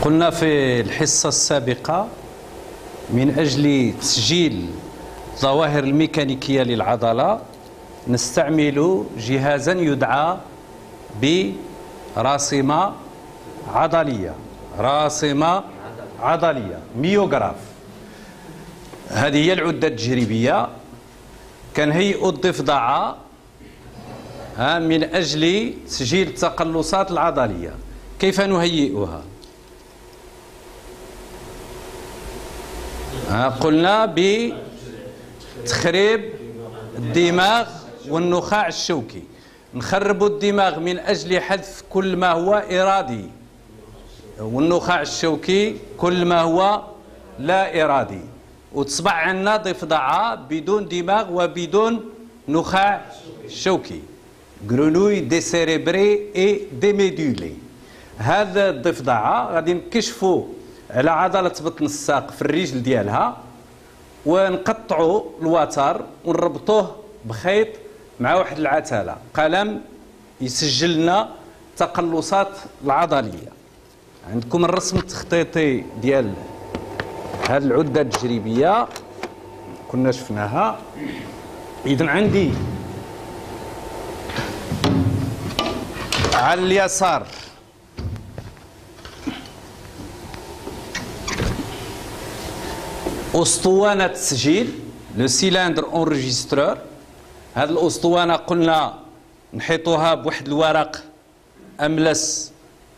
قلنا في الحصة السابقة من أجل تسجيل الظواهر الميكانيكية للعضلة نستعمل جهازا يدعى براسمة عضلية. راسمة عضلية ميوغراف. هذه هي العدة التجريبية كنهيئوا الضفدعة من أجل تسجيل التقلصات العضلية. كيف نهيئها؟ قلنا بتخريب الدماغ والنخاع الشوكي. نخرب الدماغ من أجل حذف كل ما هو إرادي، والنخاع الشوكي كل ما هو لا إرادي، وتصبح عندنا ضفدعة بدون دماغ وبدون نخاع شوكي. غرونوي ديسيريبري اي ديميدولي. هذا الضفدعة غادي نكشفوا على عضلة بطن الساق في الرجل ديالها، ونقطعوا الوتر ونربطوه بخيط مع واحد العتلة قلم يسجل لنا التقلصات العضلية. عندكم الرسم التخطيطي ديال هذه العدة التجريبية كنا شفناها. إذن عندي على اليسار أسطوانة التسجيل، لو سيلندر اونريجسترور. هذه الأسطوانة قلنا نحيطوها بواحد الورق أملس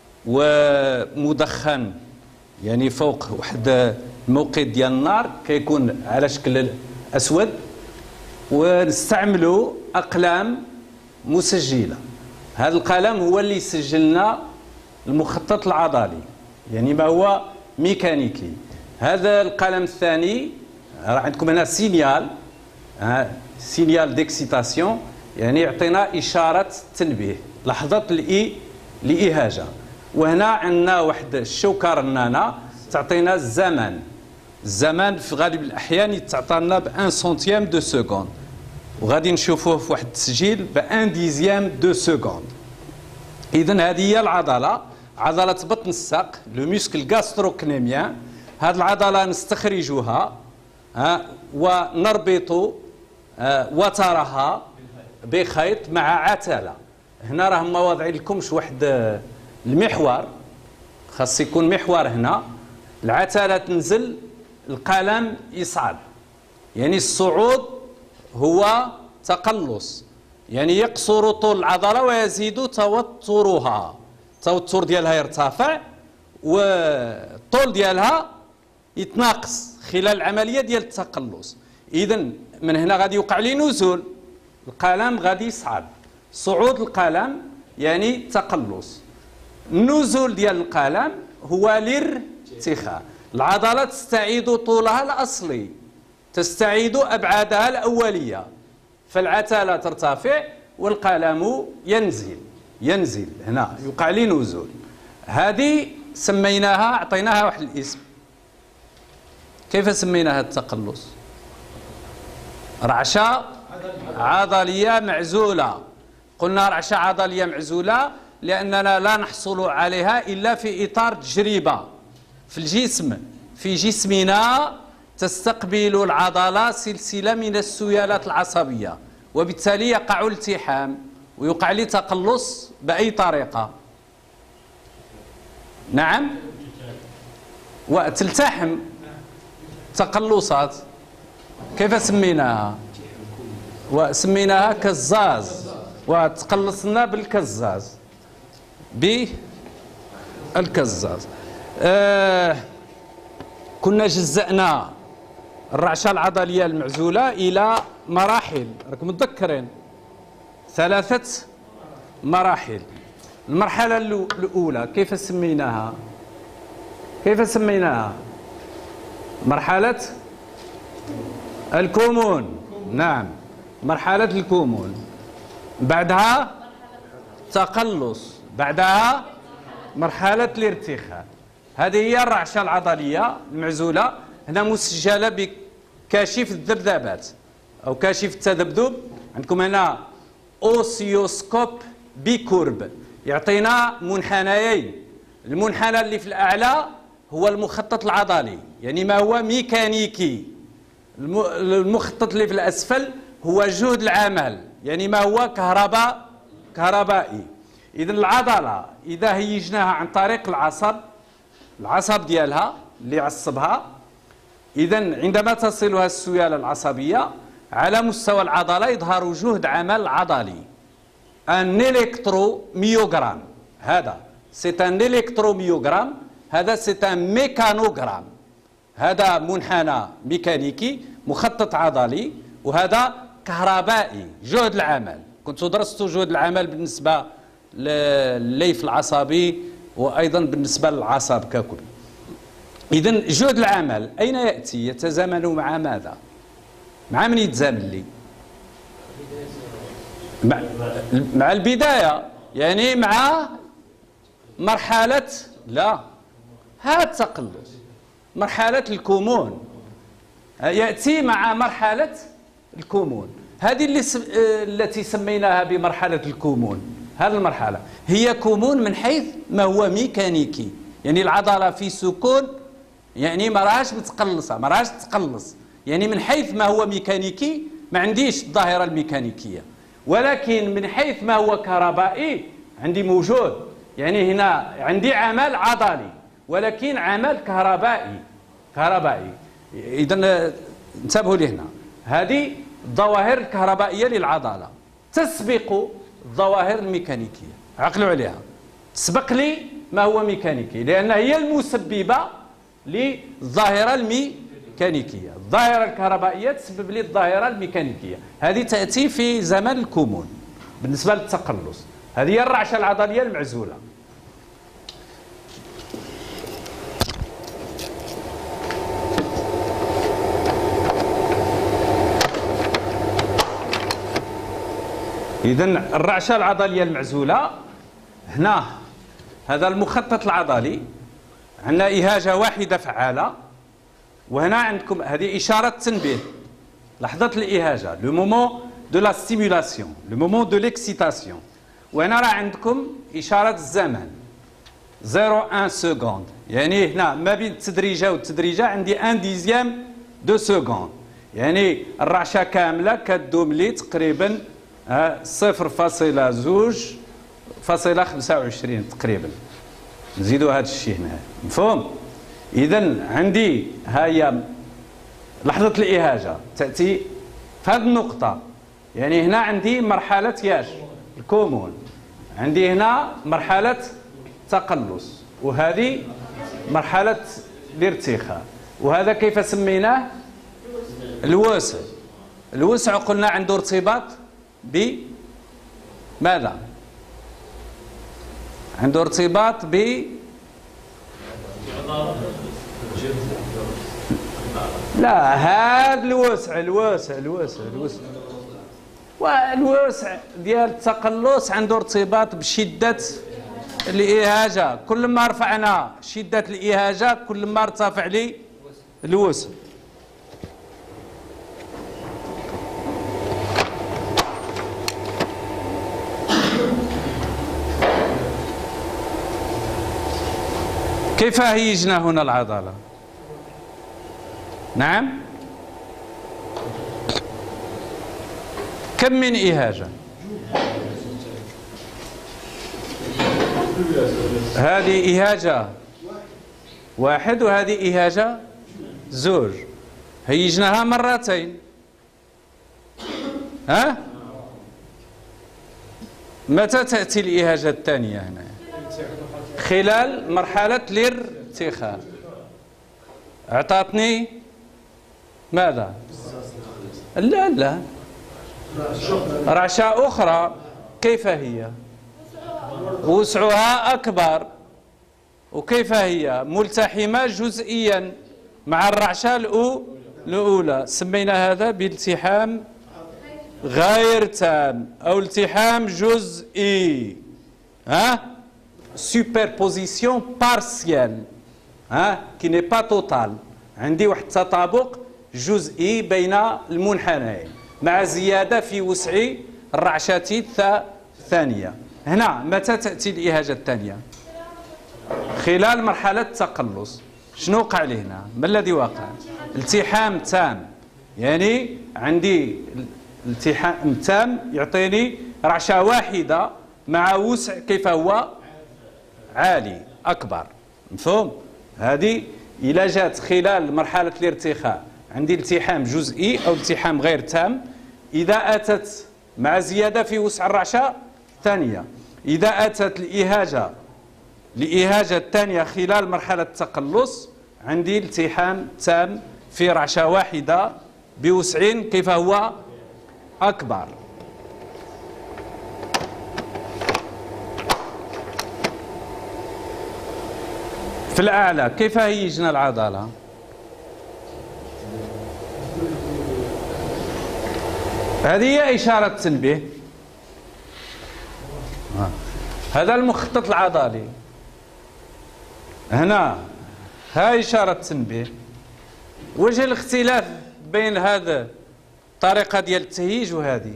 ومدخن، يعني فوق واحد الموقد ديال النار كيكون على شكل أسود، ونستعملوا أقلام مسجلة. هذا القلم هو اللي يسجل لنا المخطط العضلي، يعني ما هو ميكانيكي. هذا القلم الثاني راه عندكم هنا سينيال، سينيال ديكسيتاسيون، يعني يعطينا إشارة تنبيه، لحظة الإهاجة. وهنا عندنا واحد الشوكة رنانة تعطينا الزمن. الزمن في غالب الأحيان تعطينا ب1 سنتيام دو سكوند، وغادي نشوفوه في واحد التسجيل ب1 ديزيام دو سكوند. إذن هذه هي العضلة، عضلة بطن الساق، لو موسكل غاستروكنيميان. هذه العضلة نستخرجها ونربط وترها بخيط مع عتلة. هنا راه ما واضعين لكمش واحد المحور، خاص يكون محور هنا. العتلة تنزل، القلم يصعد، يعني الصعود هو تقلص، يعني يقصر طول العضلة ويزيد توترها. التوتر ديالها يرتفع والطول ديالها يتناقص خلال العملية ديال التقلص. إذن من هنا غادي يوقع لي نزول، القلم غادي يصعد. صعود القلم يعني تقلص، النزول ديال القلم هو الارتخاء. العضلة تستعيد طولها الأصلي، تستعيد أبعادها الأولية، فالعتلة ترتفع والقلم ينزل هنا يوقع لي نزول. هذه سميناها، أعطيناها واحد الاسم. كيف سميناها التقلص؟ رعشة عضلية معزولة. قلنا رعشة عضلية معزولة لأننا لا نحصل عليها إلا في إطار تجربة في الجسم. في جسمنا تستقبل العضلة سلسلة من السيالات العصبية، وبالتالي يقع التحام ويقع لي تقلص بأي طريقة. نعم، وتلتحم تقلصات. كيف سميناها؟ وسميناها كزاز، وتقلصنا بالكزاز، بالكزاز. كنا جزأنا الرعشة العضلية المعزولة إلى مراحل، راكم متذكرين 3 مراحل. المرحلة الأولى كيف سميناها؟ مرحلة الكمون. نعم، مرحلة الكمون. بعدها تقلص، بعدها مرحلة الارتخاء. هذه هي الرعشة العضلية المعزولة، هنا مسجلة بكاشف الذبذبات أو كاشف التذبذب. عندكم هنا أوسيوسكوب بكورب، يعطينا منحنيين. المنحنى اللي في الأعلى هو المخطط العضلي، يعني ما هو ميكانيكي. المخطط اللي في الأسفل هو جهد العمل، يعني ما هو كهربائي. إذا العضلة إذا هيجناها عن طريق العصب ديالها اللي يعصبها، إذا عندما تصلها السيالة العصبية على مستوى العضلة يظهر جهد عمل عضلي، ان الكتروميوغرام. هذا سيت ان الكتروميوغرام، هذا سيت ان ميكانوغرام. هذا منحنى ميكانيكي مخطط عضلي، وهذا كهربائي جهد العمل. كنتوا درستوا جهد العمل بالنسبة للليف العصبي وأيضا بالنسبة للعصب ككل. إذن جهد العمل أين يأتي؟ يتزامن مع ماذا؟ مع من يتزامن لي؟ مع البداية، يعني مع مرحلة هذا التقلص، مرحلة الكمون. يأتي مع مرحلة الكمون، هذه التي سميناها بمرحلة الكمون. هذه المرحلة هي كمون من حيث ما هو ميكانيكي، يعني العضلة في سكون، يعني ما راهاش متقلصة، ما راهاش تقلص، يعني من حيث ما هو ميكانيكي ما عنديش الظاهرة الميكانيكية، ولكن من حيث ما هو كهربائي عندي موجود. يعني هنا عندي عمل عضلي ولكن عمل كهربائي. إذا انتبهوا لي هنا، هذه الظواهر الكهربائية للعضلة تسبق الظواهر الميكانيكية. عقلوا عليها، تسبق لي ما هو ميكانيكي، لأن هي المسببة للظاهرة الميكانيكية. الظاهرة الكهربائية تسبب لي الظاهرة الميكانيكية. هذه تأتي في زمن الكمون بالنسبة للتقلص. هذه هي الرعشة العضلية المعزولة. إذن الرعشة العضلية المعزولة هنا، هذا المخطط العضلي عندنا إهاجة واحدة فعالة، وهنا عندكم هذه إشارة تنبيه، لحظة الإهاجة، لو مومون دو لا ستيمولاسيون، لو مومون دو ليكسيتاسيون. وهنا راه عندكم إشارة الزمن 0.1 سكوند، يعني هنا ما بين التدريجة والتدريجة عندي 1 ديزيام دو سكوند، يعني الرعشة كاملة كدوم لي تقريبا 0.2.25 تقريبا. نزيدوا هذا الشيء هنا، مفهوم؟ إذن عندي هي لحظة الإهاجة تأتي في هذه النقطة، يعني هنا عندي مرحلة ياش الكمون، عندي هنا مرحلة تقلص، وهذه مرحلة الارتخاء. وهذا كيف سميناه؟ الوسع. الوسع قلنا عنده ارتباط بماذا؟ عنده ارتباط ب لا، هذا والوسع ديال التقلص عنده ارتباط بشدة الإهاجة. كل ما رفعنا شدة الإهاجة كل ما ارتفع لي الوسع. كيف هيجنا هنا العضلة؟ نعم، كم من إهاجة؟ هذه إهاجة واحد وهذه إهاجة زوج، هيجناها مرتين. ها؟ متى تأتي الإهاجة الثانية هنا؟ خلال مرحلة الارتخاء. أعطتني ماذا؟ لا، رعشة أخرى. كيف هي؟ وسعها أكبر. وكيف هي؟ ملتحمة جزئيا مع الرعشة الأولى. سمينا هذا بالتحام غير تام أو التحام جزئي. superposition partielle qui n'est pas totale. عندي واحد التطابق جزئي بين المنحنيين مع زيادة في وسع الرعشة الثانية. هنا متى تأتي الإهاجة الثانية؟ خلال مرحلة التقلص. شنو وقع لي هنا؟ ما الذي وقع؟ التحام تام، يعني عندي التحام تام يعطيني رعشة واحدة مع وسع كيف هو عالي أكبر. مفهوم؟ هذه إلا جات خلال مرحلة الارتخاء عندي التحام جزئي أو التحام غير تام، إذا أتت مع زيادة في وسع الرعشة ثانية، إذا أتت الإهاجة الثانية خلال مرحلة التقلص عندي التحام تام في رعشة واحدة بوسع كيف هو أكبر. في الأعلى كيف هيجنا العضلة؟ هذه هي إشارة تنبيه. هذا المخطط العضلي هنا، ها إشارة تنبيه. وجه الاختلاف بين هذا الطريقة ديال التهيج وهذه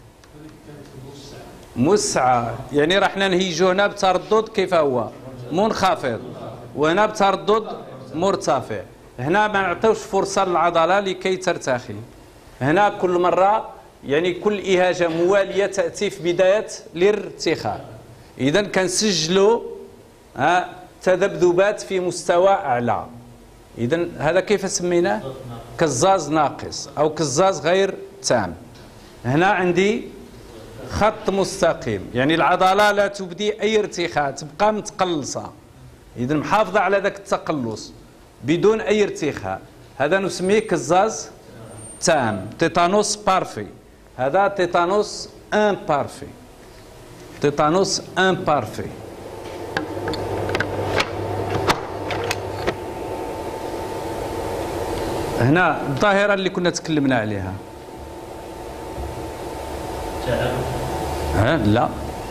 موسعة، يعني راح ننهيجو هنا بتردد كيف هو منخفض وهنا بتردد مرتفع. هنا ما نعطيوش فرصة للعضلة لكي ترتخي. هنا كل مرة يعني كل إهاجة موالية تأتي في بداية الارتخاء. إذا كنسجلوا تذبذبات في مستوى أعلى. إذا هذا كيف سميناه؟ كزاز ناقص أو كزاز غير تام. هنا عندي خط مستقيم، يعني العضلة لا تبدي أي ارتخاء، تبقى متقلصة. إذا محافظة على ذاك التقلص بدون أي ارتخاء. هذا نسميه كزاز تام، تيتانوس بارفي. هذا تيتانوس ان بارفي، تيتانوس ان بارفي. هنا الظاهرة اللي كنا تكلمنا عليها. لا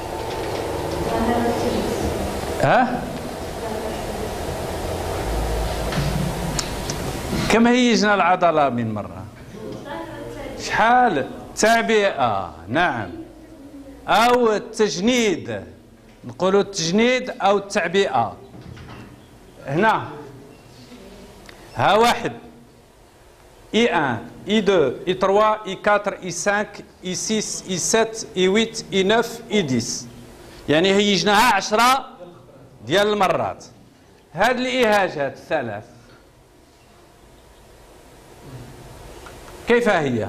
كم هيجنا العضلة من مرة؟ شحال؟ تعبئة، نعم، أو التجنيد، نقولوا التجنيد أو التعبئة. هنا ها واحد I1 I2 I3 I4 I5 I6 I7 I8 I9 I10، يعني هيجناها 10 ديال المرات. هاد الإهاجات الثلاث كيف هي؟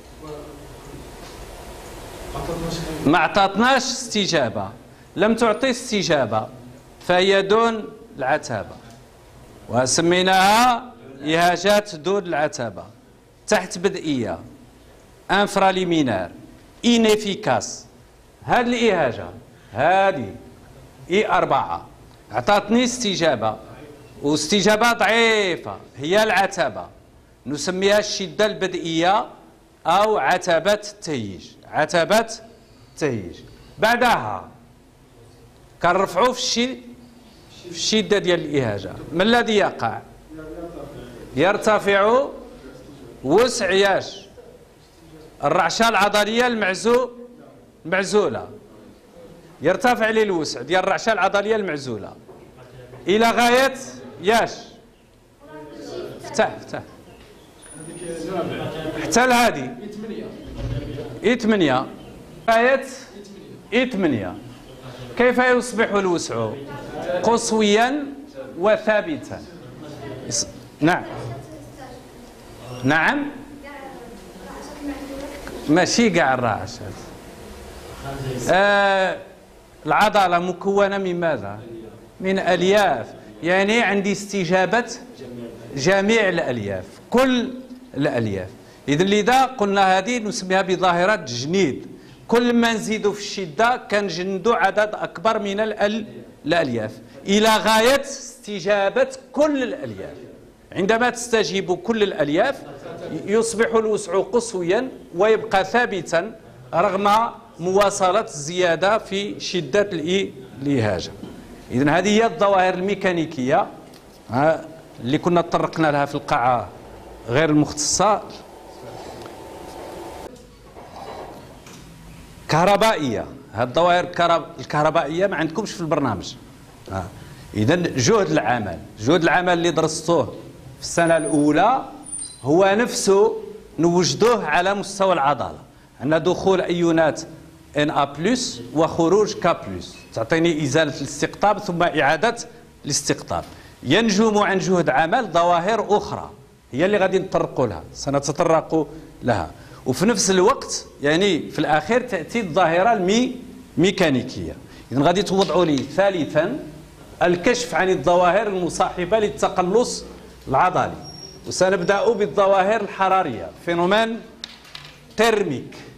ما عطاتناش استجابة، لم تعطي استجابة، فهي دون العتبة وسميناها إهاجات دون العتبة. تحت بدئية، انفراليمينار، إنيفيكاس. هذه الإهاجة هذه I4 عطاتني استجابة، واستجابة ضعيفة هي العتبة، نسميها الشدة البدئية أو عتبة التهيج. عتبة التهيج. بعدها كنرفعوا في الشدة ديال الإهاجة. ما الذي يقع؟ يرتفع وسع ياش الرعشة العضلية المعزولة، يرتفع لي الوسع ديال الرعشة العضلية المعزولة إلى غاية ياش فتح حتى لهذه I8 غاية I8. كيف يصبح الوسع؟ قصويا وثابتا. نعم ماشي كاع الرعشات. العضلة مكونة من ماذا؟ من ألياف، يعني عندي استجابة جميع الألياف، كل الألياف. إذن لذا قلنا هذه نسميها بظاهرة جنيد. كل ما نزيدوا في الشدة كنجندوا عدد أكبر من الألياف إلى غاية استجابة كل الألياف. عندما تستجيب كل الألياف يصبح الوسع قصويا ويبقى ثابتا رغم مواصلة الزيادة في شدة الإهاجة. إذن هذه هي الظواهر الميكانيكية اللي كنا تطرقنا لها في القاعة غير المختصة. كهربائية، هذه الظواهر الكهربائية ما عندكمش في البرنامج. إذا جهد العمل اللي درستوه في السنة الأولى هو نفسه نوجدوه على مستوى العضلة. عندنا دخول أيونات Na+ وخروج K+، تعطيني إزالة الاستقطاب ثم إعادة الاستقطاب. ينجم عن جهد عمل ظواهر أخرى هي اللي غادي نتطرقوا لها، سنتطرق لها. وفي نفس الوقت يعني في الأخير تأتي الظاهرة الميكانيكية. إذن غادي توضعوا لي ثالثا الكشف عن الظواهر المصاحبة للتقلص العضلي، وسنبدأ بالظواهر الحرارية، فينومين تيرميك.